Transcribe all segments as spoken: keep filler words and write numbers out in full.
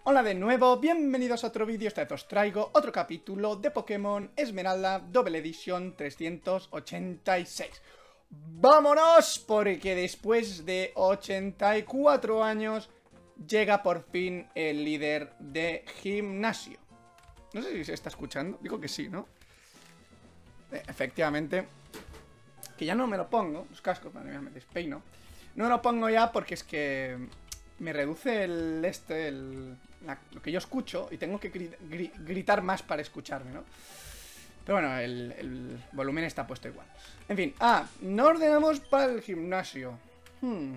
Hola de nuevo, bienvenidos a otro vídeo. Esta vez os traigo otro capítulo de Pokémon Esmeralda Double Edition trescientos ochenta y seis. ¡Vámonos! Porque después de ochenta y cuatro años llega por fin el líder de gimnasio. No sé si se está escuchando, digo que sí, ¿no? Eh, efectivamente. Que ya no me lo pongo, los cascos, madre mía, me despeino. No me lo pongo ya porque es que me reduce el este, el, la, lo que yo escucho, y tengo que gri gri gritar más para escucharme, ¿no? Pero bueno, el, el volumen está puesto igual. En fin, ah, no ordenamos para el gimnasio. Hmm.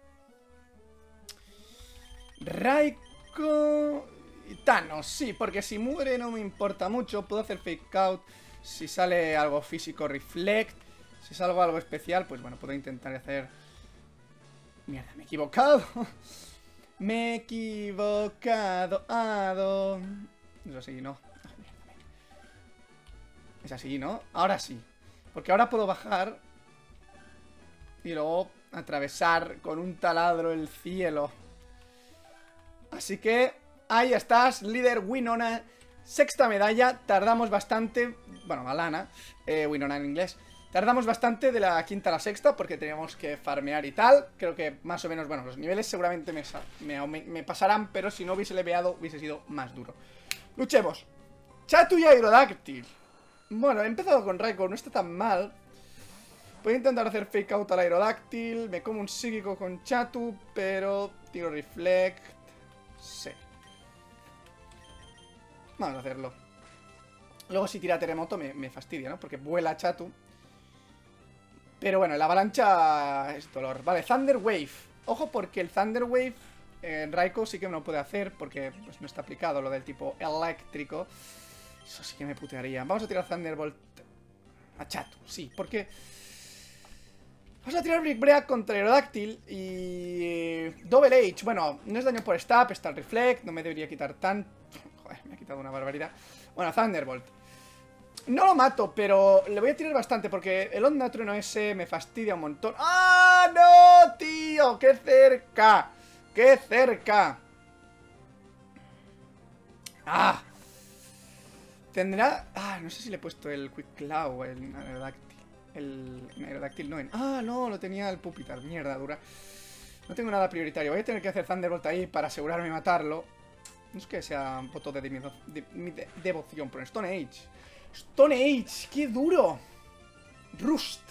Raikou y Thanos, sí, porque si muere no me importa mucho. Puedo hacer fake out. Si sale algo físico, reflect. Si salgo algo especial, pues bueno, puedo intentar hacer... Mierda, me he equivocado. Me he equivocado. Ado. Es así, ¿no? Es así, ¿no? Ahora sí. Porque ahora puedo bajar y luego atravesar con un taladro el cielo. Así que ahí estás, líder Winona. Sexta medalla. Tardamos bastante. Bueno, Alana, eh, Winona en inglés. Tardamos bastante de la quinta a la sexta porque teníamos que farmear y tal. Creo que más o menos, bueno, los niveles seguramente me, me, me pasarán, pero si no hubiese leveado hubiese sido más duro. Luchemos. Chatu y Aerodactyl. Bueno, he empezado con Raikou, no está tan mal. Voy a intentar hacer fake out al Aerodactyl. Me como un psíquico con Chatu, pero tiro reflect. Sí. Vamos a hacerlo. Luego si tira terremoto me, me fastidia, ¿no? Porque vuela Chatu. Pero bueno, la avalancha es dolor. Vale, Thunder Wave. Ojo porque el Thunder Wave en Raikou sí que me lo puede hacer porque pues, no está aplicado lo del tipo eléctrico. Eso sí que me putearía. Vamos a tirar Thunderbolt a Chatu, sí, porque... Vamos a tirar Brick Break contra Aerodactyl y... Double H, bueno, no es daño por stab, está el Reflect, no me debería quitar tan... Joder, me ha quitado una barbaridad. Bueno, Thunderbolt. No lo mato, pero le voy a tirar bastante porque el Onda Trueno ese me fastidia un montón. ¡Ah, no, tío! ¡Qué cerca! ¡Qué cerca! ¡Ah! Tendrá... Ah, no sé si le he puesto el Quick Claw, el Aerodactyl. El, el Aerodactyl no en... Ah, no, lo tenía el Pupitar. Mierda dura. No tengo nada prioritario. Voy a tener que hacer Thunderbolt ahí para asegurarme de matarlo. No es que sea un voto de, de, de, de devoción, pero en Stone Age... Stone Age, qué duro. Rust.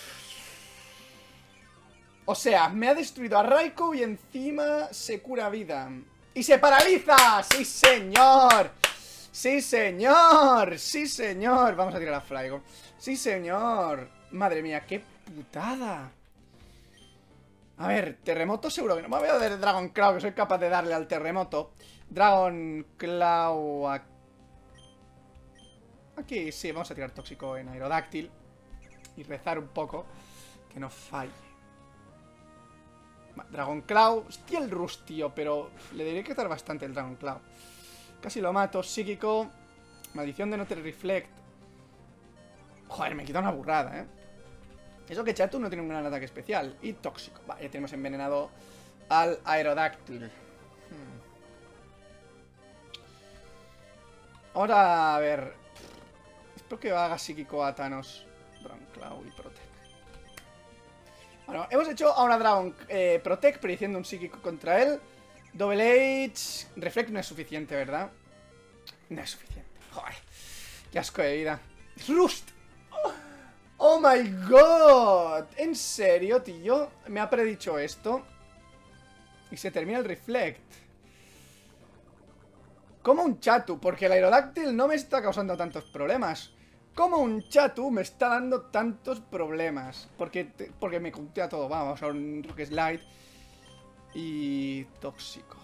O sea, me ha destruido a Raikou y encima se cura vida. ¡Y se paraliza! ¡Sí, señor! ¡Sí, señor! ¡Sí, señor! Vamos a tirar a Flygon. ¡Sí, señor! Madre mía, qué putada. A ver, terremoto seguro que no. Me voy a dar Dragon Claw, que soy capaz de darle al terremoto. Dragon Claw aquí. Aquí sí, vamos a tirar tóxico en Aerodactyl y rezar un poco que no falle. Dragon Claw. Hostia el Rust, tío, pero le debería quitar bastante el Dragon Claw. Casi lo mato. Psíquico. Maldición de no tener reflect. Joder, me quita una burrada, ¿eh? Eso que Chatu no tiene un gran ataque especial. Y tóxico. Vale, ya tenemos envenenado al Aerodactyl. Hmm. Ahora, a ver... Espero que haga psíquico a Thanos. Dragon Claw y Protect. Bueno, hemos hecho ahora Dragon eh, Protect, prediciendo un psíquico contra él. Double H. Reflect no es suficiente, ¿verdad? No es suficiente. Joder. Qué asco de vida. Rust. Oh, oh my god. ¿En serio, tío? Me ha predicho esto. Y se termina el Reflect. Como un Chatu, porque el Aerodactyl no me está causando tantos problemas. Como un Chatu me está dando tantos problemas. Porque, te, porque me contea todo. Vamos a un Rock Slide. Y... tóxico.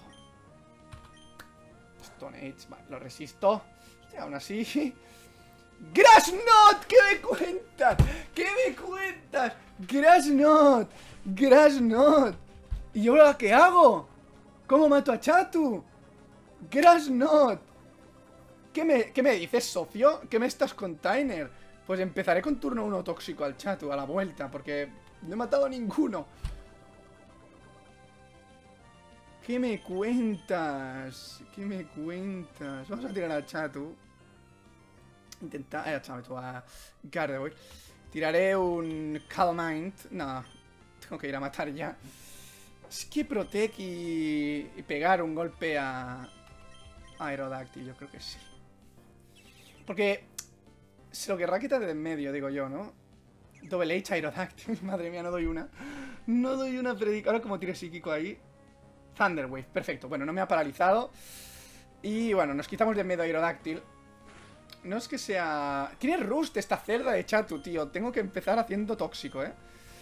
Stone Age. Vale, lo resisto. Hostia, aún así... ¡Grass Knot! ¿Qué me cuentas? ¿Qué me cuentas? ¡Grass Knot! ¡Grass Knot! ¿Y ahora qué hago? ¿Cómo mato a Chatu? ¡Grass Knot! ¿Qué me, ¿Qué me dices, socio? ¿Qué me estás container? Pues empezaré con turno uno tóxico al Chatu a la vuelta, porque no he matado a ninguno. ¿Qué me cuentas? ¿Qué me cuentas? Vamos a tirar a Chatu. Intentar... Eh, tú a Gardevoir. Tiraré un Calm Mind. No, tengo que ir a matar ya. Es que Protect y, y pegar un golpe a... a Aerodactyl, yo creo que sí. Porque se lo querrá quitar de en medio, digo yo, ¿no? Double H Aerodactyl. Madre mía, no doy una. No doy una predica. Ahora como tire psíquico ahí. Thunder Wave, perfecto. Bueno, no me ha paralizado. Y bueno, nos quitamos de en medio a Aerodactyl. No es que sea... Tiene Rust esta cerda de Chatu, tío. Tengo que empezar haciendo tóxico, ¿eh?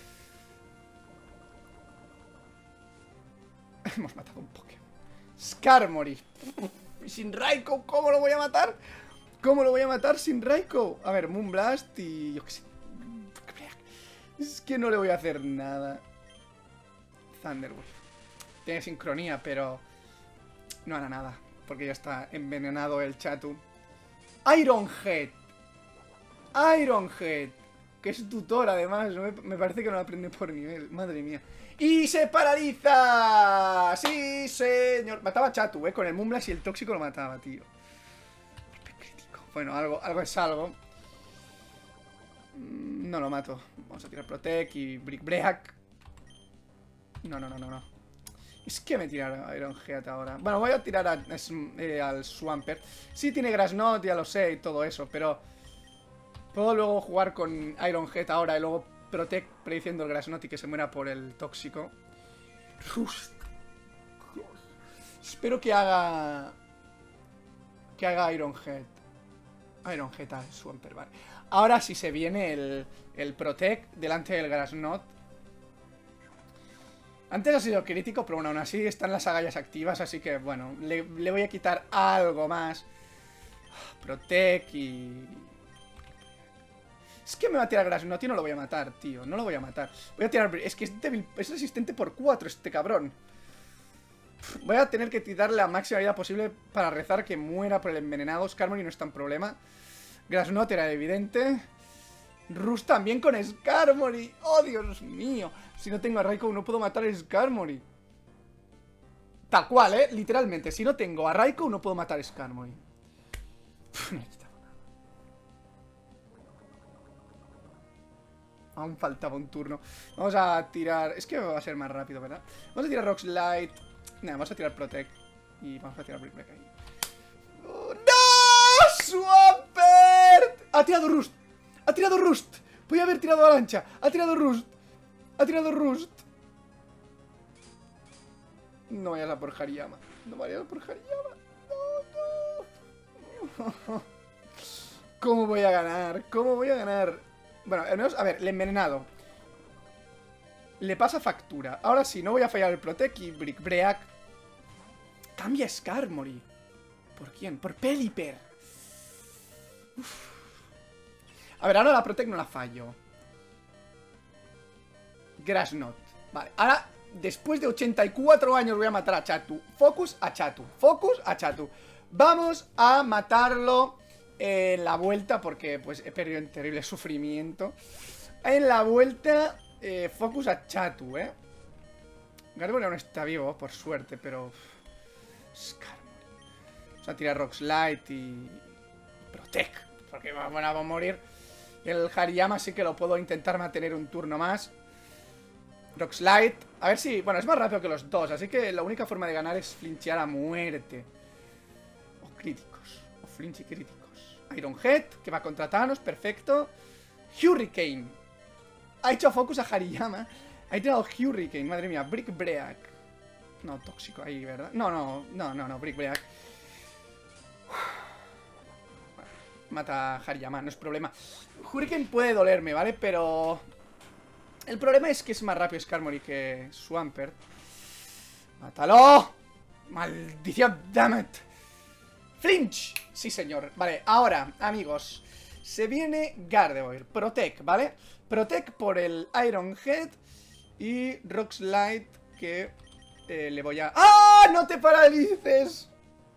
Hemos matado un Pokémon. Skarmory. Y sin Raikou, ¿cómo lo voy a matar? ¿Cómo lo voy a matar sin Raikou? A ver, Moonblast y... yo qué sé. Es que no le voy a hacer nada. Thunderwave. Tiene sincronía, pero... no hará nada. Porque ya está envenenado el Chatu. Iron Head. Iron Head. Que es tutor, además. Me, me parece que no lo aprende por nivel. Madre mía. ¡Y se paraliza! ¡Sí, señor! Mataba a Chatu, ¿eh? Con el Moonblast y el tóxico lo mataba, tío. Crítico. Bueno, algo, algo es algo. No lo mato. Vamos a tirar Protect y Brick Break. No, no, no, no, no. Es que me tiraron Iron Head ahora. Bueno, voy a tirar a, eh, al Swampert. Sí tiene Grass Knot, ya lo sé, y todo eso, pero... puedo luego jugar con Iron Head ahora y luego Protect prediciendo el Grass Knot y que se muera por el tóxico. Rust. Espero que haga... que haga Iron Head. Iron Head al Swampert, vale. Ahora sí se viene el, el Protect delante del Grass Knot. Antes ha sido crítico, pero bueno, aún así están las agallas activas, así que bueno, le, le voy a quitar algo más. Protect y... es que me va a tirar Grass Knot y no lo voy a matar, tío, no lo voy a matar. Voy a tirar... es que es débil, es resistente por cuatro este cabrón. Voy a tener que tirarle la máxima vida posible para rezar que muera por el envenenado. Skarmory no es tan problema. Grass Knot era evidente. Rust también con Skarmory. ¡Oh, Dios mío! Si no tengo a Raikou no puedo matar a Skarmory. Tal cual, ¿eh? Literalmente. Si no tengo a Raikou no puedo matar a Skarmory. Uf, no he quitado nada. Aún faltaba un turno. Vamos a tirar... es que va a ser más rápido, ¿verdad? Vamos a tirar Rock Slide. Nada, vamos a tirar Protect. Y vamos a tirar Brick Break ahí. ¡Oh, ¡no! ¡Swampert! ¡Ha tirado Rust! ¡Ha tirado Rust! Voy a haber tirado Avalancha. ¡Ha tirado Rust! ¡Ha tirado Rust! No vayas a por Hariyama. No vayas a por Hariyama. No, no. ¿Cómo voy a ganar? ¿Cómo voy a ganar? Bueno, al menos, a ver, el envenenado. Le pasa factura. Ahora sí, no voy a fallar el Protect y Brick Break. Cambia Skarmory. ¿Por quién? Por Pelipper. Uf. A ver, ahora la Protect no la fallo. Grass Knot. Vale, ahora, después de ochenta y cuatro años voy a matar a Chatu. Focus a Chatu. Focus a Chatu. Vamos a matarlo en la vuelta, porque pues he perdido en terrible sufrimiento. En la vuelta, eh, focus a Chatu, ¿eh? Gardevoir aún está vivo, por suerte, pero... Skarmory. Vamos a tirar Rock Slide y... Protect, porque bueno, va a morir. El Hariyama sí que lo puedo intentar mantener un turno más. Rock Slide. A ver si... bueno, es más rápido que los dos, así que la única forma de ganar es flinchear a muerte. O críticos. O flinch y críticos. Iron Head, que va contra Thanos, perfecto. Hurricane. Ha hecho focus a Hariyama. Ha tirado Hurricane, madre mía. Brick Break. No, tóxico ahí, ¿verdad? No, no, no, no, no, Brick Break. Mata a Hariyama, no es problema. Hurricane puede dolerme, ¿vale? Pero... el problema es que es más rápido Skarmory que Swampert. ¡Mátalo! ¡Maldición! ¡Damn it! ¡Flinch! Sí, señor. Vale, ahora, amigos, se viene Gardevoir. Protect, ¿vale? Protect por el Iron Head. Y Rock Slide, que eh, le voy a... ¡ah! ¡No te paralices!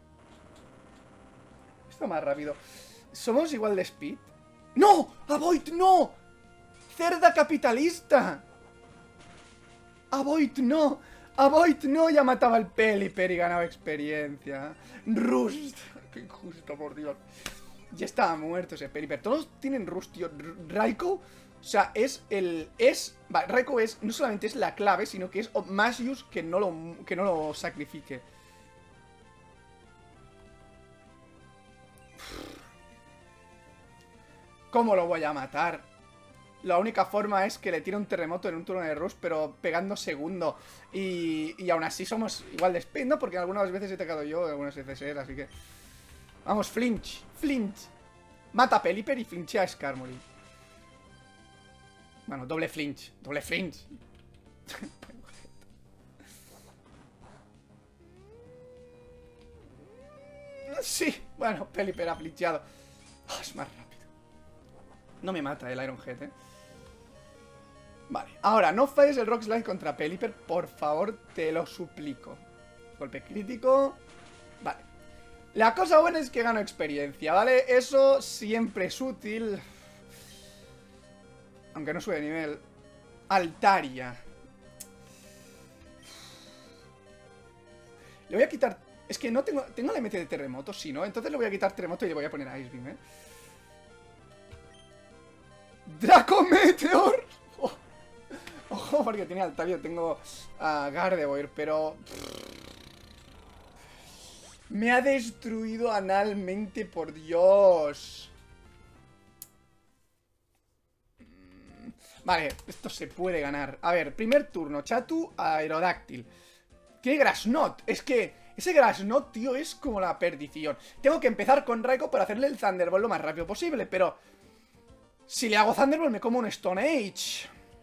Esto más rápido. ¿Somos igual de speed? ¡No! ¡Avoid, no! ¡Cerda capitalista! ¡Avoid, no! Avoid, no, ya mataba el Pelipper y ganaba experiencia. Rust. Qué injusto, por Dios. Ya estaba muerto ese Pelipper. Todos tienen Rust, tío. Raikou, o sea, es el... Es... Vale, Raikou es... No solamente es la clave, sino que es más use que no lo, que no lo sacrifique. ¿Cómo lo voy a matar? La única forma es que le tire un terremoto en un turno de Rust, pero pegando segundo. Y, y aún así somos igual de speed, ¿no? Porque algunas veces he tocado yo, algunas veces él, así que... Vamos, flinch, flinch. Mata a Pelipper y flinchea a Skarmory. Bueno, doble flinch, doble flinch. Sí, bueno, Pelipper ha flincheado. Oh, es más rápido. No me mata el Iron Head, eh. Vale, ahora, no falles el Rock Slide contra Pelipper, por favor, te lo suplico. Golpe crítico. Vale. La cosa buena es que gano experiencia, ¿vale? Eso siempre es útil. Aunque no sube de nivel. Altaria. Le voy a quitar... Es que no tengo... Tengo la M T de terremoto, sí, ¿no? Entonces le voy a quitar terremoto y le voy a poner Ice Beam, ¿eh? ¡Draco Meteor! Oh. Ojo, porque tiene Altaria, tengo a uh, Gardevoir, pero... Me ha destruido analmente, por Dios. Vale, esto se puede ganar. A ver, primer turno, Chatu a Aerodáctil. Tiene Grassnot. Es que ese Grassnot, tío, es como la perdición. Tengo que empezar con Raikou para hacerle el Thunderbolt lo más rápido posible, pero... Si le hago Thunderbolt me como un Stone Age.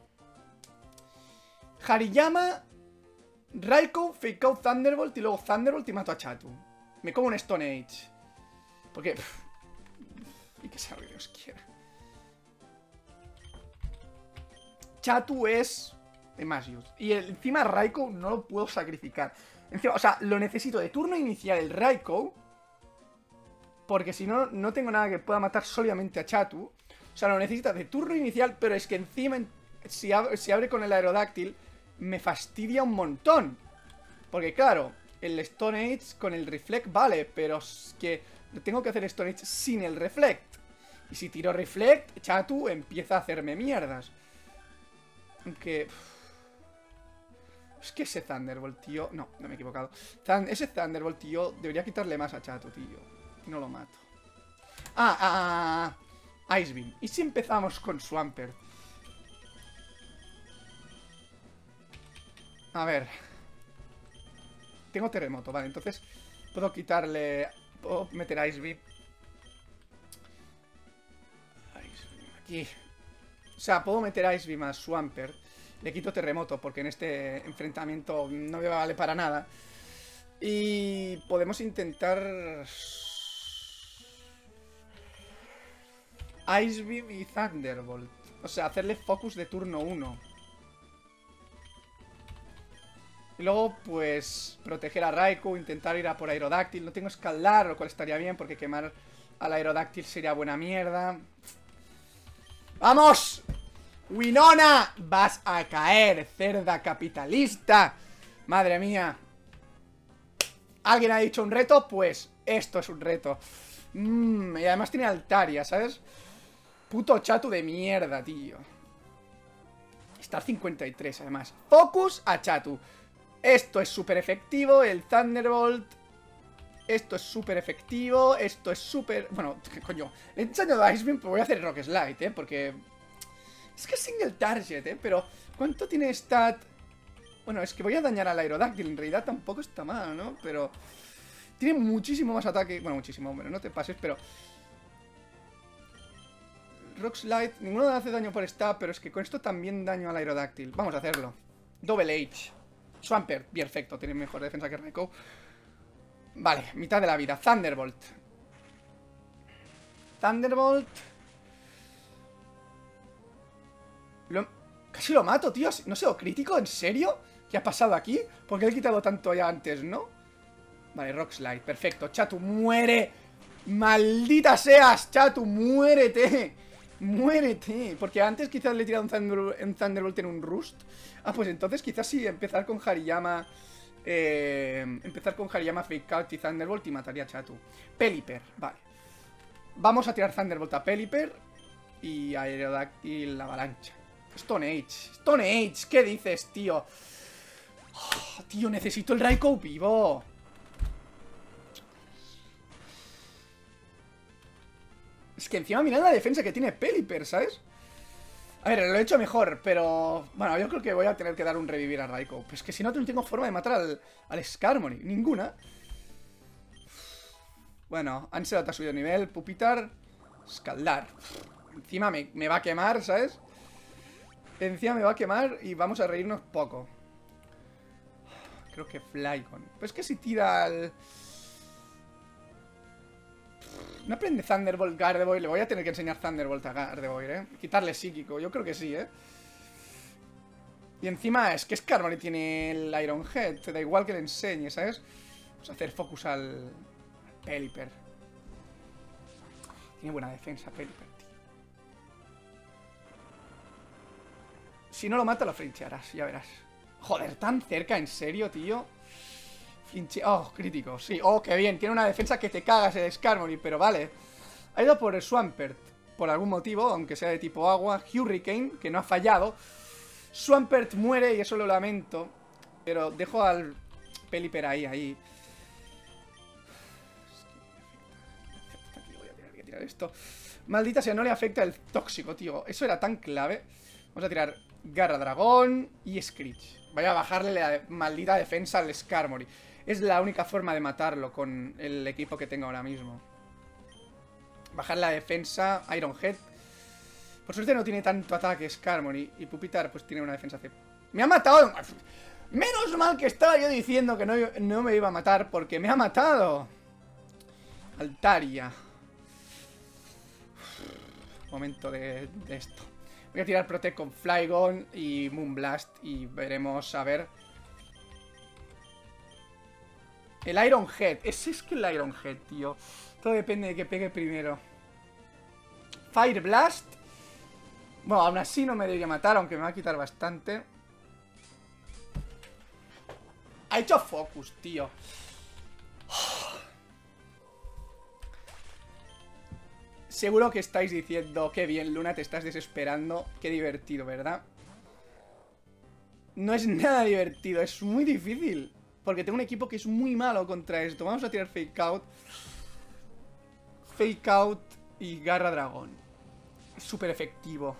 Hariyama, Raikou, Fake Out Thunderbolt y luego Thunderbolt y mato a Chatu. Me como un Stone Age. Porque... Pff, y que sabe Dios quiera. Chatu es de más use. Y el, encima Raikou no lo puedo sacrificar. Encima, o sea, lo necesito de turno inicial el Raikou. Porque si no, no tengo nada que pueda matar solamente a Chatu. O sea, lo necesita de turno inicial, pero es que encima, si, ab si abre con el Aerodáctil, me fastidia un montón. Porque claro, el Stone Age con el Reflect vale, pero es que tengo que hacer Stone Age sin el Reflect. Y si tiro Reflect, Chatu empieza a hacerme mierdas. Aunque... Es que ese Thunderbolt, tío... No, no me he equivocado. Thund ese Thunderbolt, tío, debería quitarle más a Chatu, tío. Y no lo mato. Ah, ah, ah... Ice Beam. ¿Y si empezamos con Swampert? A ver. Tengo terremoto, vale, entonces puedo quitarle... Puedo meter Ice Beam. Ice Beam aquí. O sea, puedo meter Ice Beam a Swampert. Le quito terremoto porque en este enfrentamiento no me vale para nada. Y podemos intentar... Ice Beam y Thunderbolt. O sea, hacerle focus de turno uno. Y luego, pues, proteger a Raikou, intentar ir a por Aerodáctil. No tengo escalar, lo cual estaría bien porque quemar al Aerodáctil sería buena mierda. ¡Vamos! ¡Winona! Vas a caer, cerda capitalista. Madre mía. ¿Alguien ha dicho un reto? Pues esto es un reto. Mm, y además tiene Altaria, ¿sabes? Puto Chatu de mierda, tío. Star cincuenta y tres, además. Focus a Chatu. Esto es súper efectivo. El Thunderbolt. Esto es súper efectivo. Esto es súper... Bueno, ¿qué coño? Le he enseñado a Ice Beam, pero voy a hacer Rock Slide, ¿eh? Porque... Es que es single target, ¿eh? Pero... ¿Cuánto tiene stat? Bueno, es que voy a dañar al Aerodáctil. En realidad tampoco está mal, ¿no? Pero... Tiene muchísimo más ataque. Bueno, muchísimo, hombre, no te pases, pero... Rock Slide, ninguno hace daño por stab, pero es que con esto también daño al Aerodáctil. Vamos a hacerlo. Double H. Swampert, perfecto, tiene mejor defensa que Raikou. Vale, mitad de la vida. Thunderbolt. Thunderbolt. Lo... Casi lo mato, tío. ¿No sé, o crítico? ¿En serio? ¿Qué ha pasado aquí? Porque le he quitado tanto ya antes, ¿no? Vale, Rock Slide, perfecto. Chatu, muere. Maldita seas, Chatu, muérete. ¡Muérete! Porque antes quizás le he tirado un, Thunder, un Thunderbolt en un Rust. Ah, pues entonces quizás sí, empezar con Hariyama... Eh, empezar con Hariyama, Fake Out y Thunderbolt y mataría a Chatu. Pelipper, vale. Vamos a tirar Thunderbolt a Pelipper y Aerodactyl Avalancha. Stone Age. Stone Age, ¿qué dices, tío? Oh, tío, necesito el Raikou vivo. Es que encima mirad la defensa que tiene Pelipper, ¿sabes? A ver, lo he hecho mejor, pero... Bueno, yo creo que voy a tener que dar un revivir a Raikou. Pues que si no, no tengo forma de matar al, al Skarmory. Ninguna. Bueno, Anselot ha subido de nivel. Pupitar. Escaldar. Encima me, me va a quemar, ¿sabes? Encima me va a quemar y vamos a reírnos poco. Creo que Flygon. Pues que si tira al... No aprende Thunderbolt Gardevoir. Le voy a tener que enseñar Thunderbolt a Gardevoir, ¿eh? Quitarle psíquico. Yo creo que sí, ¿eh? Y encima es que Skarmory tiene el Iron Head. Te da igual que le enseñe, ¿sabes? Vamos a hacer focus al... Pelipper. Tiene buena defensa Pelipper, tío. Si no lo mata, lo flinchearás, ya verás. Joder, tan cerca, ¿en serio, tío? Flinche... Oh, crítico, sí. Oh, qué bien. Tiene una defensa que te cagas el Skarmory, pero vale. Ha ido por el Swampert, por algún motivo, aunque sea de tipo agua. Hurricane, que no ha fallado. Swampert muere y eso lo lamento. Pero dejo al Pelipper ahí, ahí. Voy a tener que tirar esto. Maldita sea, no le afecta el tóxico, tío. Eso era tan clave. Vamos a tirar Garra Dragón y Screech. Voy a bajarle la maldita defensa al Skarmory. Es la única forma de matarlo con el equipo que tengo ahora mismo. Bajar la defensa, Iron Head. Por suerte no tiene tanto ataque Skarmory. Y Pupitar pues tiene una defensa C. ¡Me ha matado! Menos mal que estaba yo diciendo que no, no me iba a matar, porque me ha matado. Altaria. Momento de, de esto. Voy a tirar Protect con Flygon y Moonblast y veremos, a ver. El Iron Head. Ese es que el Iron Head, tío. Todo depende de que pegue primero. Fire Blast. Bueno, aún así no me debería matar, aunque me va a quitar bastante. Ha hecho focus, tío. Seguro que estáis diciendo, qué bien, Luna, te estás desesperando. Qué divertido, ¿verdad? No es nada divertido, es muy difícil. Porque tengo un equipo que es muy malo contra esto. Vamos a tirar Fake Out. Fake Out y Garra Dragón. Es súper efectivo.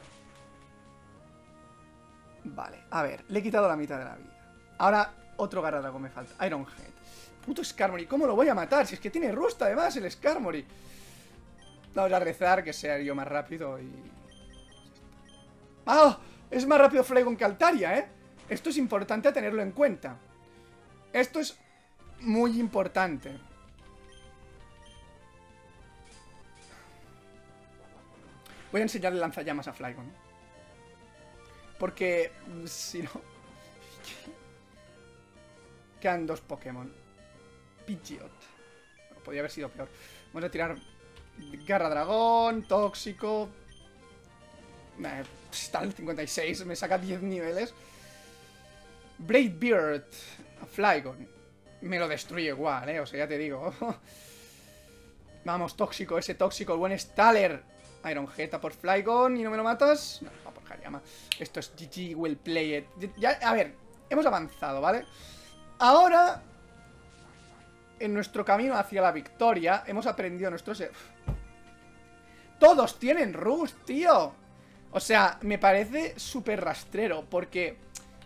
Vale, a ver, le he quitado la mitad de la vida. Ahora, otro Garra Dragón me falta. Iron Head. Puto Skarmory, ¿cómo lo voy a matar? Si es que tiene Rust además el Skarmory. Vamos a rezar que sea yo más rápido y... ¡Ah! Es más rápido Flygon que Altaria, ¿eh? Esto es importante a tenerlo en cuenta. Esto es muy importante. Voy a enseñarle lanzallamas a Flygon. Porque... si no... Quedan dos Pokémon. Pidgeot. Podría haber sido peor. Vamos a tirar... Garra Dragón, Tóxico. Eh, está en cincuenta y seis, me saca diez niveles. Braid Beard, Flygon. Me lo destruye igual, eh, o sea, ya te digo. Vamos, Tóxico, ese Tóxico, el buen Staller. Iron Head por Flygon y no me lo matas. No, va por Hariyama. Esto es G G, well played. Ya, a ver, hemos avanzado, ¿vale? Ahora... En nuestro camino hacia la victoria hemos aprendido nuestros... ¡Todos tienen Rust, tío! O sea, me parece súper rastrero porque...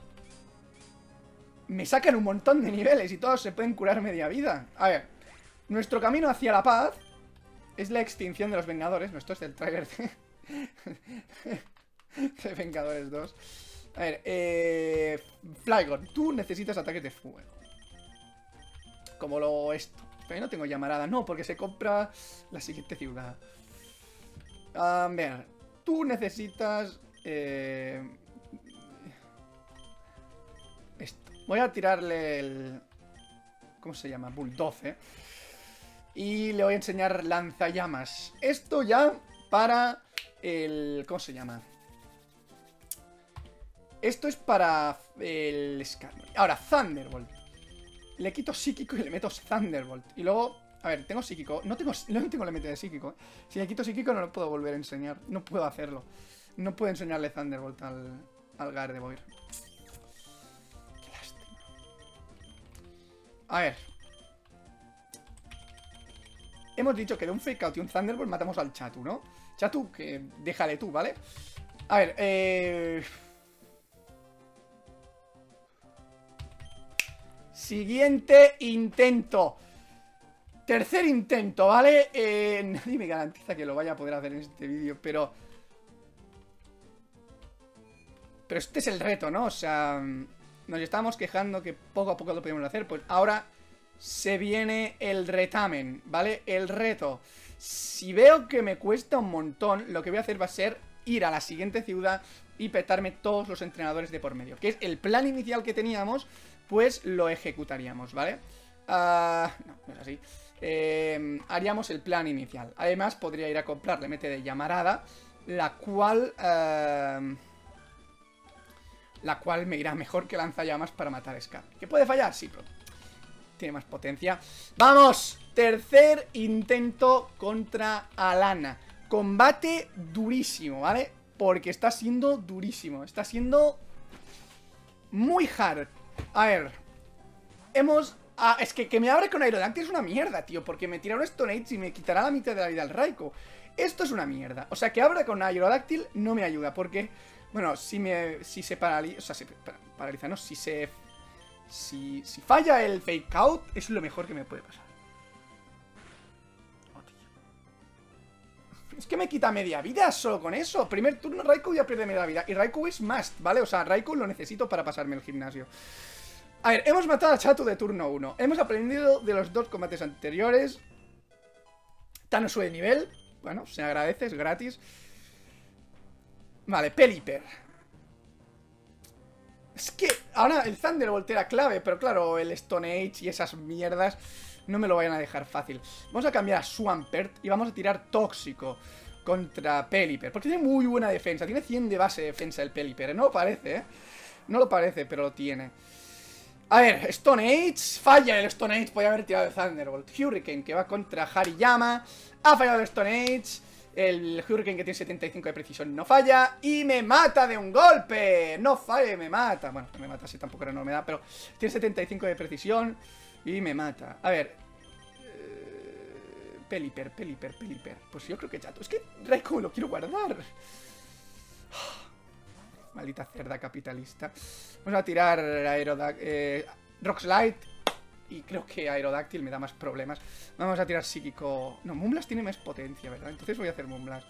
Me sacan un montón de niveles y todos se pueden curar media vida. A ver, nuestro camino hacia la paz es la extinción de los Vengadores. No, esto es del trailer de... de Vengadores dos. A ver, eh... Flygon, tú necesitas ataques de fuego. Como lo esto. Pero no tengo llamarada. No, porque se compra la siguiente ciudad. A ver. Tú necesitas... Eh, esto. Voy a tirarle el... ¿Cómo se llama? Bulldoze. Y le voy a enseñar lanzallamas. Esto ya para el... ¿Cómo se llama? Esto es para el Skarmory. Ahora, Thunderbolt. Le quito psíquico y le meto Thunderbolt. Y luego, a ver, tengo psíquico. No tengo, no tengo límite de psíquico. Si le quito psíquico no lo puedo volver a enseñar. No puedo hacerlo. No puedo enseñarle Thunderbolt al, al Gardevoir. Qué lástima. A ver. Hemos dicho que de un Fake Out y un Thunderbolt matamos al Chatu, ¿no? Chatu, que déjale tú, ¿vale? A ver, eh... siguiente intento. Tercer intento, ¿vale? Eh, nadie me garantiza que lo vaya a poder hacer en este vídeo, pero... Pero este es el reto, ¿no? O sea, nos estábamos quejando que poco a poco lo podíamos hacer. Pues ahora se viene el retamen, ¿vale? El reto. Si veo que me cuesta un montón, lo que voy a hacer va a ser ir a la siguiente ciudad y petarme todos los entrenadores de por medio. Que es el plan inicial que teníamos, pues lo ejecutaríamos, ¿vale? Uh, no, no es así. Eh, haríamos el plan inicial. Además, podría ir a comprarle mete de llamarada, la cual... Uh, la cual me irá mejor que lanzallamas para matar a Scar. ¿Que puede fallar? Sí, pero tiene más potencia. ¡Vamos! Tercer intento contra Alana. Combate durísimo, ¿vale? Porque está siendo durísimo. Está siendo muy hard. A ver. Hemos... Ah, es que que me abre con Aerodactyl es una mierda, tío. Porque me tirará un Stone Age y me quitará la mitad de la vida al Raikou. Esto es una mierda. O sea, que abra con Aerodactyl no me ayuda. Porque, bueno, si me... Si se paraliza... O sea, se paraliza, ¿no? Si se... Si, si falla el Fake Out, es lo mejor que me puede pasar. Oh, tío. Es que me quita media vida solo con eso. Primer turno Raikou ya pierde media vida. Y Raikou es must, ¿vale? O sea, Raikou lo necesito para pasarme el gimnasio. A ver, hemos matado a Chatu de turno uno. Hemos aprendido de los dos combates anteriores. Tano sube de nivel. Bueno, se agradece, es gratis. Vale, Pelipper. Es que ahora el Thunderbolt era clave, pero claro, el Stone Age y esas mierdas no me lo vayan a dejar fácil. Vamos a cambiar a Swampert y vamos a tirar Tóxico contra Pelipper, porque tiene muy buena defensa. Tiene cien de base de defensa el Pelipper, ¿eh? No lo parece, ¿eh? No lo parece, pero lo tiene. A ver, Stone Age. Falla el Stone Age, podía haber tirado el Thunderbolt. Hurricane, que va contra Hariyama. Ha fallado el Stone Age. El Hurricane, que tiene setenta y cinco de precisión, no falla. Y me mata de un golpe. No falla, me mata. Bueno, me mata, si tampoco era no me da, pero tiene setenta y cinco de precisión y me mata. A ver. Eh, Pelipper, Pelipper, Pelipper. Pues yo creo que chato. Es que Raikou lo quiero guardar. Maldita cerda capitalista. Vamos a tirar Aerodac eh, Rock Slide. Y creo que Aerodactyl me da más problemas. Vamos a tirar psíquico. No, Moonblast tiene más potencia, ¿verdad? Entonces voy a hacer Moonblast.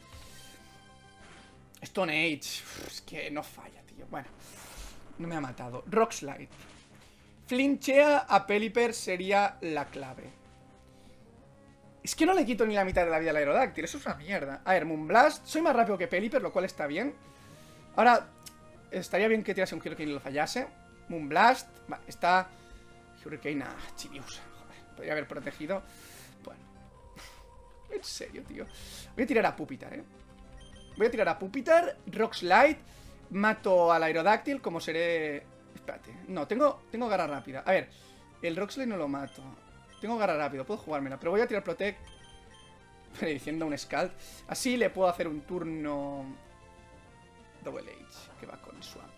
Stone Age. Uf, es que no falla, tío. Bueno, no me ha matado. Rock Slide. Flinchea a Pelipper sería la clave. Es que no le quito ni la mitad de la vida al Aerodactyl. Eso es una mierda. A ver, Moonblast. Soy más rápido que Pelipper, lo cual está bien. Ahora, estaría bien que tirase un Hurricane y lo fallase. Moonblast. Vale, está... Hurricane, ah, Chibiusa. Joder, podría haber protegido. Bueno. En serio, tío. Voy a tirar a Pupitar, eh. Voy a tirar a Pupitar. Rock Slide. Mato al Aerodactyl. Como seré... Espérate. No, tengo, tengo garra rápida. A ver. El Rock Slide no lo mato. Tengo garra rápido. Puedo jugármela. Pero voy a tirar Protect. Diciendo un Scald. Así le puedo hacer un turno... Double Age. Que va con Swampert.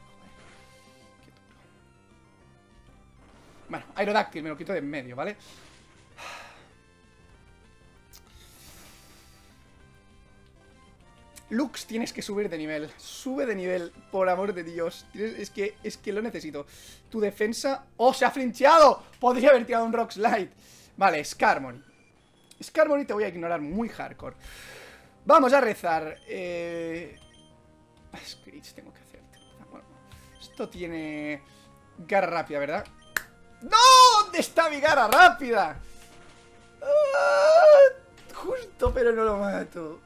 Bueno, Aerodactyl me lo quito de en medio, ¿vale? Lux, tienes que subir de nivel. Sube de nivel, por amor de Dios. Es que, es que lo necesito. Tu defensa... ¡Oh, se ha flincheado! Podría haber tirado un Rock Slide. Vale, Skarmory. Skarmory te voy a ignorar muy hardcore. Vamos a rezar. Eh... Screech tengo que hacer. Bueno, esto tiene... garra rápida, ¿verdad? ¡No! ¿Dónde está mi garra rápida? ¡Ah! Justo, pero no lo mato.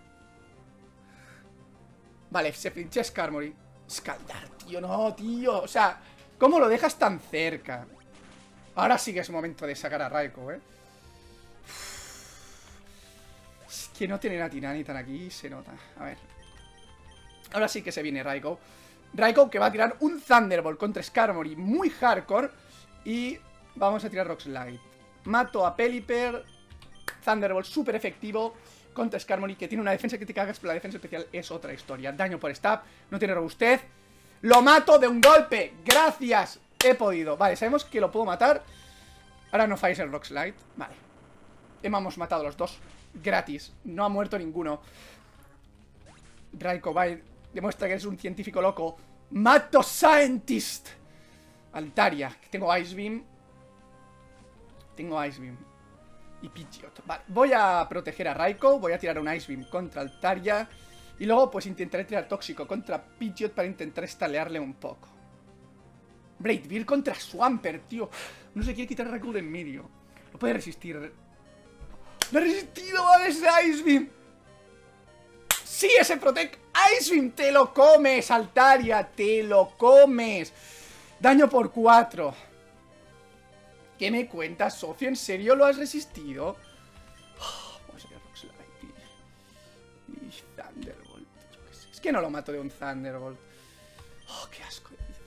Vale, se pinche Skarmory. Scaldar, tío, no, tío. O sea, ¿cómo lo dejas tan cerca? Ahora sí que es momento de sacar a Raikou, ¿eh? Es que no tienen a Tiranitar aquí, se nota. A ver. Ahora sí que se viene Raikou. Raikou que va a tirar un Thunderbolt contra Skarmory muy hardcore. Y vamos a tirar Rock Slide. Mato a Pelipper. Thunderbolt súper efectivo contra Skarmory, que tiene una defensa que te cagas, pero la defensa especial es otra historia. Daño por stab, no tiene robustez. ¡Lo mato de un golpe! ¡Gracias! He podido. Vale, sabemos que lo puedo matar. Ahora no falles el Rock Slide. Vale. Hemos matado a los dos. Gratis. No ha muerto ninguno. Raikou va, demuestra que eres un científico loco. ¡Mato Scientist! Altaria. Tengo Ice Beam. Tengo Ice Beam. Y Pidgeot. Vale, voy a proteger a Raikou. Voy a tirar un Ice Beam contra Altaria. Y luego pues intentaré tirar Tóxico contra Pidgeot para intentar estalearle un poco. Braid Beard contra Swampert, tío. No se quiere quitar a Raikou de en medio. Lo puede resistir. ¡Lo ha resistido! ¡Vale, ese Ice Beam! ¡Sí, ese Protect Ice Beam! ¡Te lo comes, Altaria! ¡Te lo comes! Daño por cuatro. ¿Qué me cuentas, socio? ¿En serio lo has resistido? Oh, vamos a ir a Rock Slide, tío. Y Thunderbolt. Yo qué sé. Es que no lo mato de un Thunderbolt. Oh, qué asco de vida.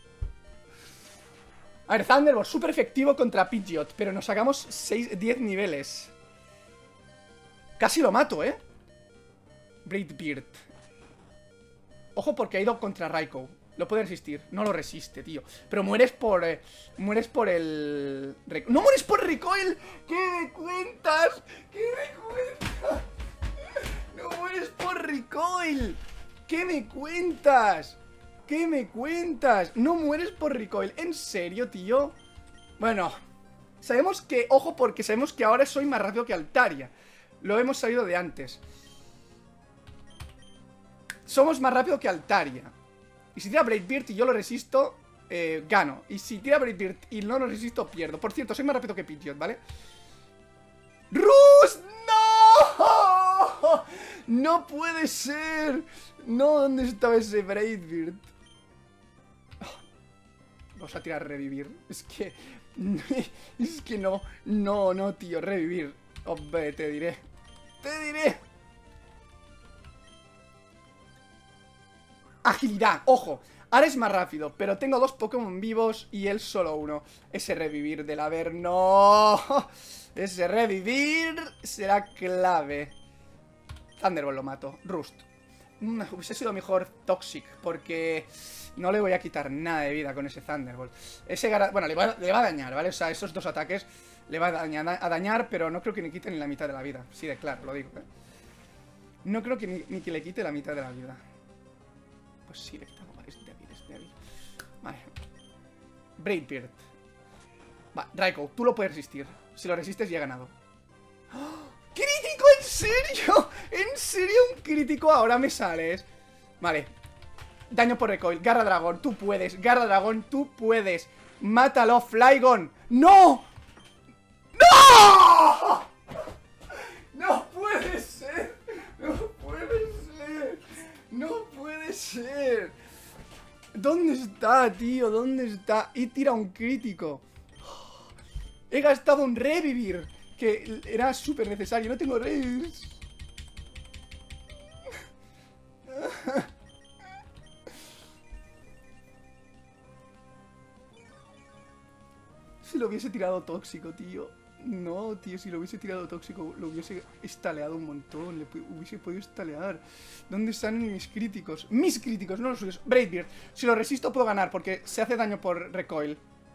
A ver, Thunderbolt, súper efectivo contra Pidgeot. Pero nos sacamos seis, diez niveles. Casi lo mato, ¿eh? Braid Beard. Ojo porque ha ido contra Raikou. Lo puede resistir, no lo resiste, tío. Pero mueres por... Eh, mueres por el... ¡No mueres por Recoil! ¿Qué me cuentas? ¿Qué me cuentas? ¡No mueres por Recoil! ¿Qué me cuentas? ¿Qué me cuentas? No mueres por Recoil. ¿En serio, tío? Bueno, sabemos que... Ojo porque sabemos que ahora soy más rápido que Altaria. Lo hemos sabido de antes. Somos más rápido que Altaria. Y si tira Braid Beard y yo lo resisto, eh, gano. Y si tira Braid Beard y no lo resisto, pierdo. Por cierto, soy más rápido que Pidgeot, ¿vale? ¡Rus! ¡No! ¡No puede ser! No, ¿dónde estaba ese Braid Beard? Oh, vamos a tirar Revivir. Es que... Es que no. No, no, tío, Revivir. Hombre, te diré. ¡Te diré! Agilidad, ojo. Ahora es más rápido, pero tengo dos Pokémon vivos y él solo uno. Ese Revivir del Averno. Ese Revivir será clave. Thunderbolt lo mato. Rust. Mm, hubiese sido mejor Toxic, porque no le voy a quitar nada de vida con ese Thunderbolt. Ese Gara... Bueno, le va, le va a dañar, ¿vale? O sea, esos dos ataques le va a dañar, a dañar, pero no creo que ni quite ni la mitad de la vida. Sí, de claro, lo digo, ¿eh? No creo que ni, ni que le quite la mitad de la vida. Pues sí, es débil, es débil. Vale. Braid Beard. Va, Raikou, tú lo puedes resistir. Si lo resistes, ya he ganado. ¡Oh! ¡Crítico! ¿En serio? ¿En serio un crítico? Ahora me sales. Vale. Daño por recoil. Garra Dragón, tú puedes. Garra Dragón, tú puedes. Mátalo, Flygon. ¡No! ¡No! ¡No puede ser! ¡No puede ser! ¡No puede ser! ¿Dónde está, tío? ¿Dónde está? Y tira un crítico. He gastado un Revivir, que era súper necesario. No tengo Revivir. Si lo hubiese tirado tóxico, tío. No, tío, si lo hubiese tirado tóxico, lo hubiese estaleado un montón. Le hubiese podido estalear. ¿Dónde están mis críticos? Mis críticos, no los suyos. Braid Beard. Si lo resisto puedo ganar porque se hace daño por recoil.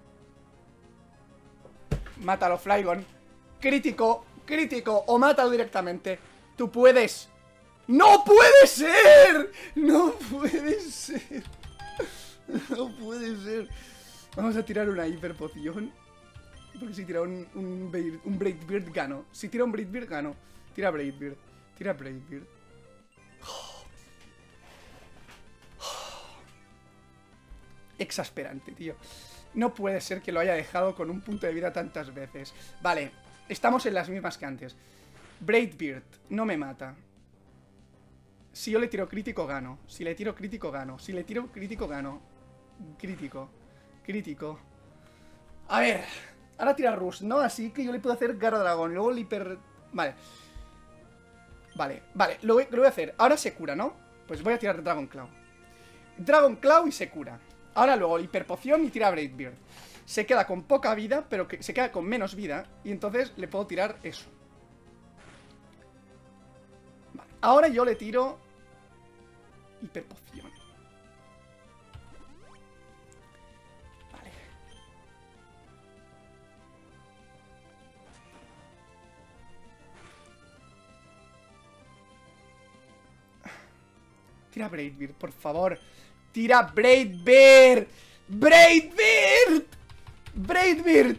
Mátalo, Flygon. Crítico, crítico. O mátalo directamente. Tú puedes. ¡No puede ser! ¡No puede ser! No puede ser. Vamos a tirar una hiperpoción. Porque si tira un, un, Braid, un Braid Beard, gano. Si tira un Braid Beard, gano. Tira Braid Beard. Tira Braid Beard. Oh. Oh. Exasperante, tío. No puede ser que lo haya dejado con un punto de vida tantas veces. Vale, estamos en las mismas que antes. Braid Beard no me mata. Si yo le tiro crítico, gano. Si le tiro crítico, gano. Si le tiro crítico, gano. Crítico. Crítico. A ver... Ahora tira Rust, ¿no? Así que yo le puedo hacer Garra Dragón. Luego el hiper... Vale. Vale, vale, lo, voy- lo voy a hacer. Ahora se cura, ¿no? Pues voy a tirar Dragon Claw. Dragon Claw y se cura. Ahora luego hiperpoción y tira Brave Bird. Se queda con poca vida, pero que se queda con menos vida. Y entonces le puedo tirar eso. Vale, ahora yo le tiro hiperpoción. Vale. Tira Brave Bird, por favor. Tira Brave Bird. Brave Bird. Brave Bird.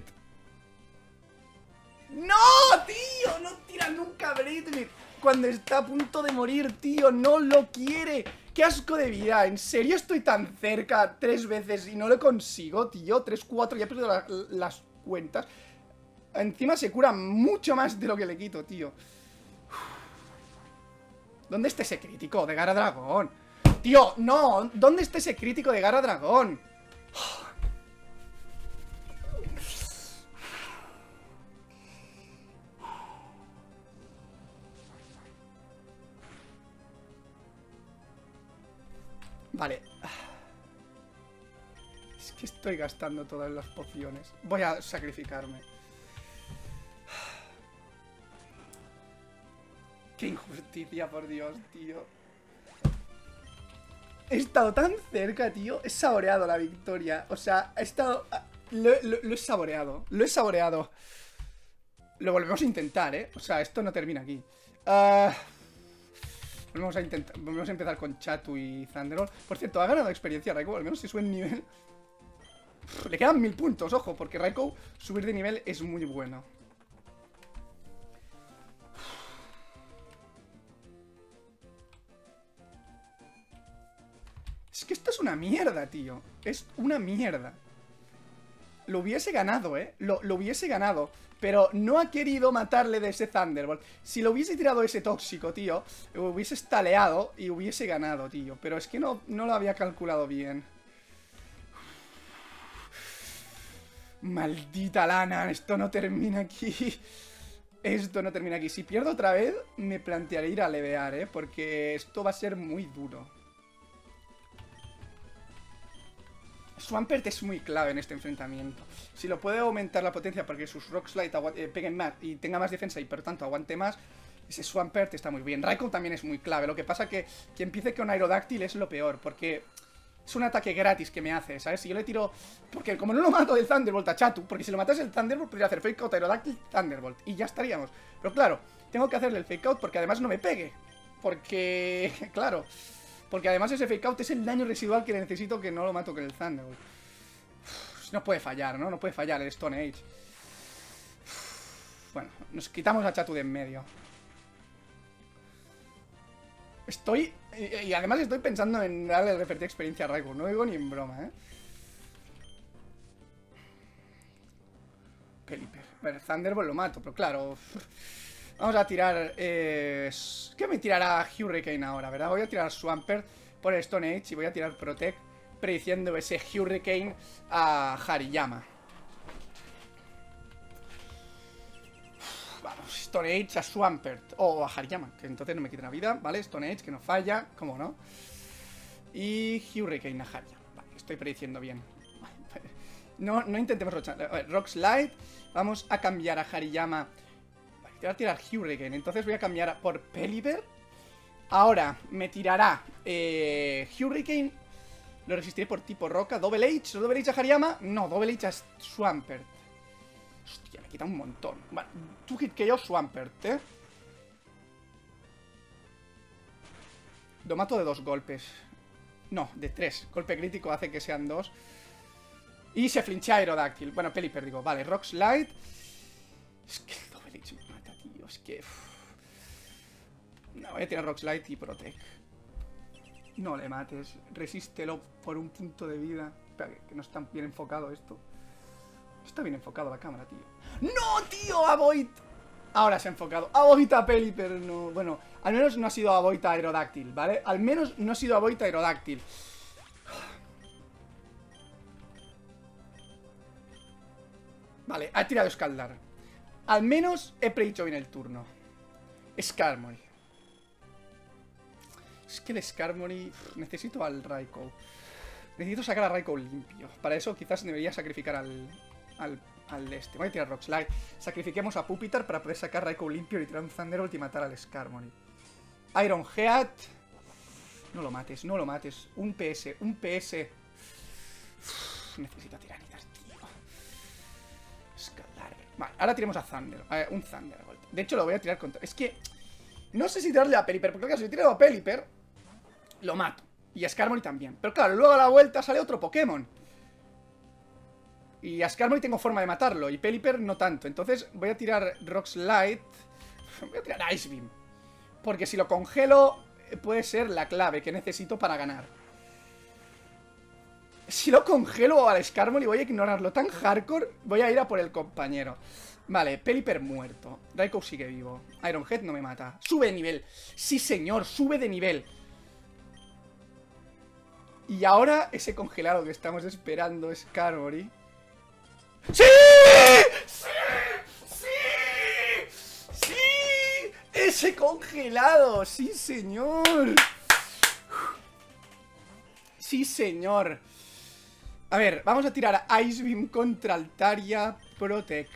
¡No, tío! No tira nunca Brave Bird. Cuando está a punto de morir, tío. No lo quiere. ¡Qué asco de vida! ¿En serio estoy tan cerca tres veces y no lo consigo, tío? Tres, cuatro, ya he perdido la, las cuentas. Encima se cura mucho más de lo que le quito, tío. ¿Dónde está ese crítico de Gara Dragón? Tío, no. ¿Dónde está ese crítico de Gara Dragón? Vale. Es que estoy gastando todas las pociones. Voy a sacrificarme. Qué injusticia, por Dios, tío. He estado tan cerca, tío. He saboreado la victoria. O sea, he estado... Lo, lo, lo he saboreado. Lo he saboreado. Lo volvemos a intentar, ¿eh? O sea, esto no termina aquí. Uh... Volvemos a intentar, volvemos a empezar con Chatu y Thunderbolt. Por cierto, ha ganado experiencia Raikou, al menos si sube en nivel. Uf, le quedan mil puntos, ojo, porque Raikou subir de nivel es muy bueno. Es que esto es una mierda, tío. Es una mierda. Lo hubiese ganado, ¿eh? Lo, lo hubiese ganado. Pero no ha querido matarle de ese Thunderbolt. Si lo hubiese tirado ese tóxico, tío, hubiese estaleado y hubiese ganado, tío. Pero es que no, no lo había calculado bien. Maldita lana, esto no termina aquí. Esto no termina aquí. Si pierdo otra vez, me plantearé ir a levear, ¿eh? Porque esto va a ser muy duro. Swampert es muy clave en este enfrentamiento. Si lo puede aumentar la potencia para que sus Rock Slide eh, peguen más y tenga más defensa y por tanto aguante más, ese Swampert está muy bien. Raikou también es muy clave. Lo que pasa que que empiece con Aerodáctil es lo peor, porque es un ataque gratis que me hace, ¿sabes? Si yo le tiro... Porque como no lo mato del Thunderbolt a Chatu, porque si lo matas el Thunderbolt podría hacer Fake Out, Aerodáctil, Thunderbolt y ya estaríamos. Pero claro, tengo que hacerle el Fake Out porque además no me pegue. Porque... claro... Porque además ese Fake Out es el daño residual que necesito que no lo mato con el Thunderbolt. Uf, no puede fallar, ¿no? No puede fallar el Stone Age. Uf, bueno, nos quitamos a Chatu de en medio. Estoy... Y, y además estoy pensando en darle el repetir experiencia a Raikou. No digo ni en broma, ¿eh? Pelipper. A ver, Thunderbolt lo mato, pero claro... Uf. Vamos a tirar... Eh, ¿Qué me tirará Hurricane ahora, verdad? Voy a tirar Swampert por el Stone Age y voy a tirar Protect, prediciendo ese Hurricane a Hariyama. Vamos, Stone Age a Swampert. O a Hariyama, que entonces no me quita la vida, ¿vale? Stone Age, que no falla, ¿cómo no? Y Hurricane a Hariyama. Vale, estoy prediciendo bien. No, no intentemos Rock Slide. Vamos a cambiar a Hariyama. Te voy a tirar Hurricane, entonces voy a cambiar por Pelipper. Ahora me tirará eh, Hurricane. Lo resistiré por tipo roca. Double H, Double H a Hariyama. No, Double H a Swampert. Hostia, me quita un montón. Vale, tú hit que yo Swampert, ¿eh? Lo mato de dos golpes. No, de tres. Golpe crítico hace que sean dos. Y se flinchea Aerodáctil. Bueno, Pelipper, digo. Vale, Rock Slide. Es que el Double H me mata, tío. Es que... Uff. No, voy a tirar Rock Slide y Protect. No le mates. Resístelo por un punto de vida. Espera, que no está bien enfocado esto. Está bien enfocado la cámara, tío. ¡No, tío! ¡Avoid! Ahora se ha enfocado. ¡Avoid a Pelipper! No. Bueno, al menos no ha sido Avoid a Aerodáctil, ¿vale? Al menos no ha sido Avoid a Aerodáctil. Vale, ha tirado Escaldar. Al menos he predicho bien el turno. Skarmory. Es que el Skarmory... Necesito al Raikou. Necesito sacar a Raikou limpio. Para eso quizás debería sacrificar al... Al, al este. Voy a tirar Rock Slide. Sacrifiquemos a Pupitar para poder sacar a Raikou limpio y tirar un Thunderbolt y matar al Skarmory. Iron Head. No lo mates, no lo mates. Un P S, un P S. Uf, necesito tiranitas, tío. Escalar. Vale, ahora tiremos a Thunder. Eh, un Thunderbolt. De hecho, lo voy a tirar contra... Es que... No sé si tirarle a Pelipper, porque claro, si tiro a Pelipper, lo mato. Y a Skarmory también. Pero claro, luego a la vuelta sale otro Pokémon. Y a Skarmory tengo forma de matarlo. Y Pelipper no tanto. Entonces voy a tirar Rock Slide. Voy a tirar Ice Beam. Porque si lo congelo, puede ser la clave que necesito para ganar. Si lo congelo al Skarmory, voy a ignorarlo tan hardcore. Voy a ir a por el compañero. Vale, Pelipper muerto. Raikou sigue vivo. Iron Head no me mata. Sube de nivel. Sí, señor, sube de nivel. Y ahora ese congelado que estamos esperando, Skarmory. ¡Sí! ¡Sí! ¡Sí! ¡Sí! ¡Ese congelado! ¡Sí, señor! ¡Sí, señor! A ver, vamos a tirar a Ice Beam contra Altaria Protect.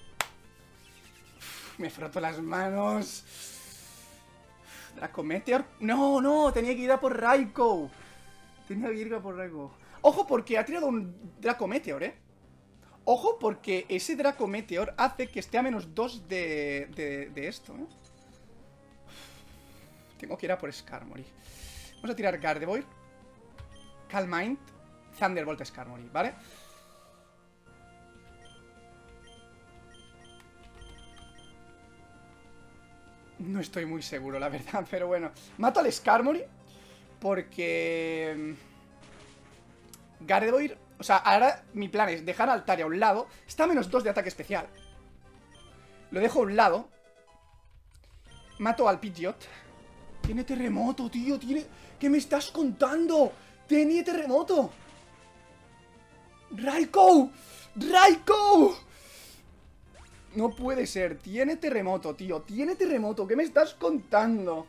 Me froto las manos. Dracometeor. No, no, tenía que ir a por Raikou. Tenía que ir a por Raikou. Ojo, porque ha tirado un Dracometeor, ¿eh? Ojo, porque ese Dracometeor hace que esté a menos dos de, de, de esto, ¿eh? Tengo que ir a por Skarmory. Vamos a tirar Gardevoir, Calm Mind, Thunderbolt Skarmory, ¿vale? No estoy muy seguro, la verdad, pero bueno. Mato al Skarmory porque... Gardevoir... O sea, ahora mi plan es dejar a Altaria a un lado. Está a menos dos de ataque especial. Lo dejo a un lado. Mato al Pidgeot. Tiene terremoto, tío, tiene... ¿Qué me estás contando? Tiene terremoto. ¡Raikou! ¡Raikou! No puede ser, tiene terremoto, tío. Tiene terremoto, ¿qué me estás contando?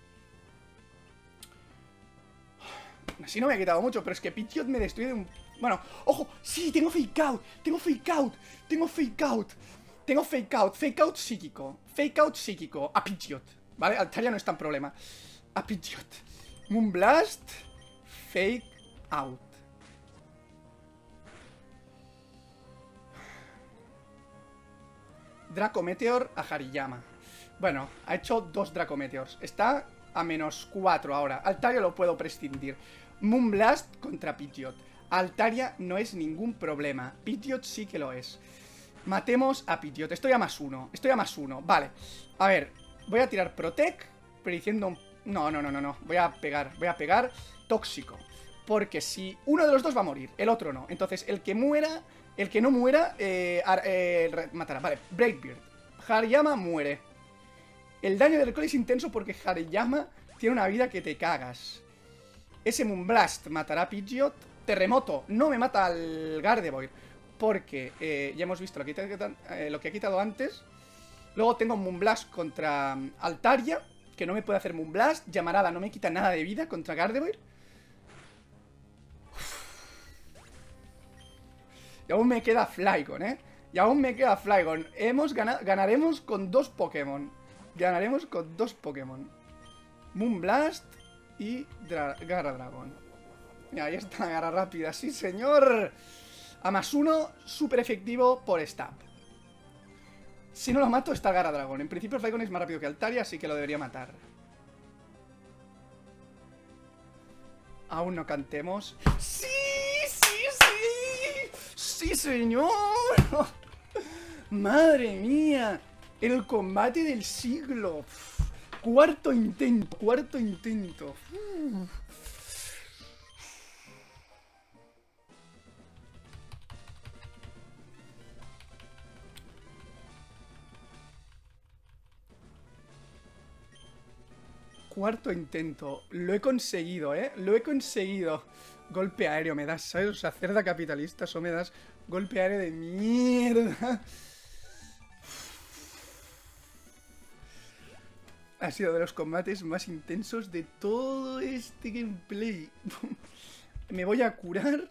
Así no me ha quitado mucho, pero es que Pidgeot me destruye de un... Bueno, ojo, sí, tengo fake out. Tengo fake out, tengo fake out. Tengo fake out, fake out psíquico. Fake out psíquico, a Pidgeot, ¿vale? Altaria no es tan problema. A Pidgeot. Moonblast, fake out. Dracometeor a Hariyama. Bueno, ha hecho dos Dracometeors. Está a menos cuatro ahora. Altaria lo puedo prescindir. Moonblast contra Pidgeot. Altaria no es ningún problema. Pidgeot sí que lo es. Matemos a Pidgeot. Estoy a más uno. Estoy a más uno. Vale. A ver. Voy a tirar Protect. Prediciendo un... No, no, no, no, no. Voy a pegar. Voy a pegar Tóxico. Porque si uno de los dos va a morir, el otro no. Entonces, el que muera... El que no muera, eh, eh, matará. Vale, Breakbeard. Hariyama muere. El daño del alcohol es intenso porque Hariyama tiene una vida que te cagas. Ese Moonblast matará a Pidgeot. Terremoto no me mata al Gardevoir porque eh, ya hemos visto lo que, eh, lo que ha quitado antes. Luego tengo Moonblast contra Altaria, que no me puede hacer Moonblast. Llamarada no me quita nada de vida contra Gardevoir. Y aún me queda Flygon, ¿eh? Y aún me queda Flygon. Hemos ganado, ganaremos con dos Pokémon. Ganaremos con dos Pokémon. Moonblast y Dra Garra Dragón. Y ahí está, Garra Rápida. ¡Sí, señor! A más uno, súper efectivo por stab. Si no lo mato, está Garra Dragón. En principio, Flygon es más rápido que Altaria, así que lo debería matar. Aún no cantemos. ¡Sí! ¡Sí, sí! ¡Sí, señor! ¡Madre mía! El combate del siglo. Cuarto intento, cuarto intento. Cuarto intento. Lo he conseguido, ¿eh? Lo he conseguido. Golpe aéreo me das, ¿sabes? O sea, cerda capitalista, eso me das. Golpe aéreo de mierda. Ha sido de los combates más intensos de todo este gameplay. Me voy a curar.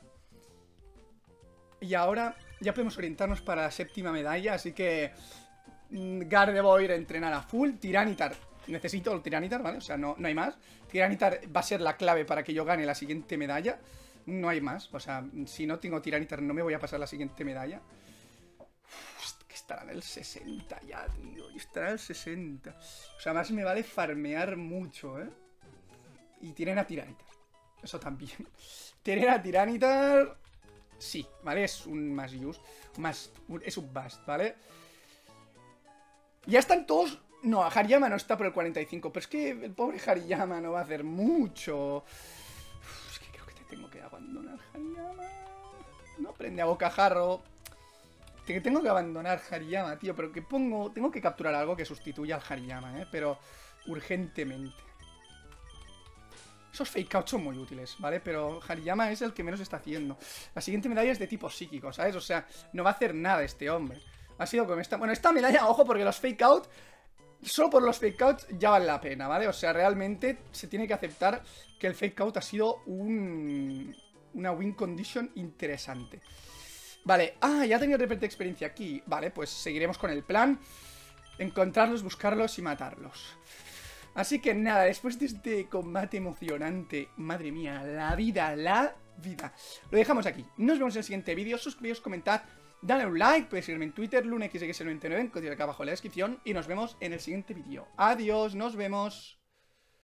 Y ahora ya podemos orientarnos para la séptima medalla. Así que Gardevoir entrenar a full. Tiranitar. Necesito el Tiranitar, ¿vale? O sea, no, no hay más. Tiranitar va a ser la clave para que yo gane la siguiente medalla. No hay más. O sea, si no tengo Tiranitar no me voy a pasar la siguiente medalla. Uf, que estará en el sesenta ya, tío. Estará en el sesenta. O sea, más me vale farmear mucho, ¿eh? Y tienen a Tiranitar. Eso también. Tienen a Tiranitar... Sí, ¿vale? Es un más use. Más, es un bust, ¿vale? Ya están todos... No, Hariyama no está por el cuarenta y cinco. Pero es que el pobre Hariyama no va a hacer mucho. Uf, es que creo que te tengo que abandonar, Hariyama. No prende a bocajarro. Que tengo que abandonar Hariyama, tío. Pero que pongo... Tengo que capturar algo que sustituya al Hariyama, ¿eh? Pero urgentemente. Esos fake outs son muy útiles, ¿vale? Pero Hariyama es el que menos está haciendo. La siguiente medalla es de tipo psíquico, ¿sabes? O sea, no va a hacer nada este hombre. Ha sido como esta... Bueno, esta medalla, ojo, porque los fake out... Solo por los fake outs ya vale la pena, ¿vale? O sea, realmente se tiene que aceptar que el fake out ha sido un... una win condition interesante. Vale, ah, ya tenía repente de experiencia aquí. Vale, pues seguiremos con el plan. Encontrarlos, buscarlos y matarlos. Así que nada, después de este combate emocionante, madre mía, la vida, la vida. Lo dejamos aquí. Nos vemos en el siguiente vídeo. Suscribíos, comentad, dale un like. Podéis seguirme en Twitter, lunex x noventa y nueve, código acá abajo en la descripción. Y nos vemos en el siguiente vídeo. Adiós, nos vemos.